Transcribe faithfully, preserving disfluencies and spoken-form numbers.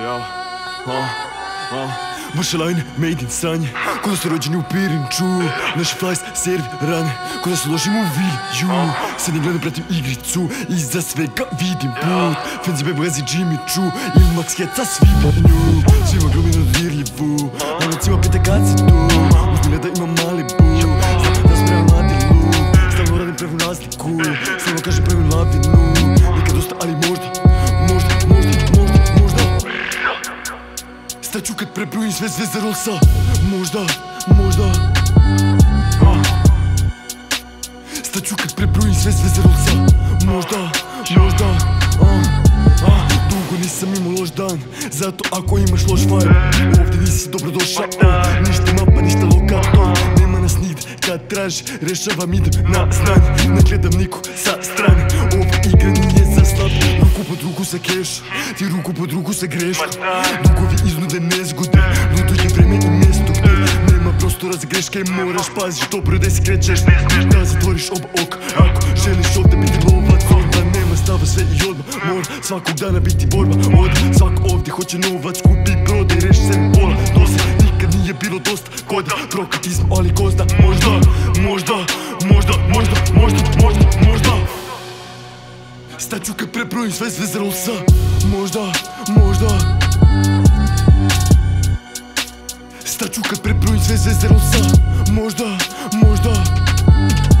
Ja, a, a Vaša line, made in sanje. Ko da su rođeni u Pirinču. Naši flies, servirane. Ko da su ložimo u Vilju. Sad ne gledam, pratim igricu. Iza svega vidim put. Fenzi bebo gazi Jimmy Choo. Ili Max Heca svi po nju. Svima glumi nadvirljivu. A nocima pita kad si tu. Uzmile da imam Malibu. Znam da spremam mladilu. Stalno radim pravu razliku. Stalno kažem pravu lavinu. Nekad dosta, ali možda. Možda, možda, možda, možda. Staću kad prebrojim sve zvezde Rollsa. Možda, možda. Staću kad prebrojim sve zvezde Rollsa. Možda, možda. Dugo nisam imao loš dan. Zato ako imaš loš vibe, ovdje nisi dobrodošao. Ništa mapa, ništa lokator. Nema nas nigde kad traži. Rešavam, idem na znanje. Ne gledam niko sa strane. Ova igra nije za slab. Ruku pod ruku sa keš. Ti ruku pod ruku sa greškom. Dugovi iznude nezgode. Ludo je vreme i mjesto gdje nema prostora za greške. Moraš paziš dobro gdje se krećeš. Da zatvoriš oba oka ako želiš ovdje biti lovac. Onda nema stava, sve i odmah. Mora svakog dana biti borba. Od svako ovdje hoće novac. Kupi brode i reši sebi pola. To se nikad nije bilo dosta. Kod prokratizma, ali ko zna. Možda, možda, možda, možda, možda, možda, možda. Staću kad prebrojim sve zvezde Rollsa. Možda, možda. Staću kad prebrojim sve zvezde Rollsa. Možda, možda.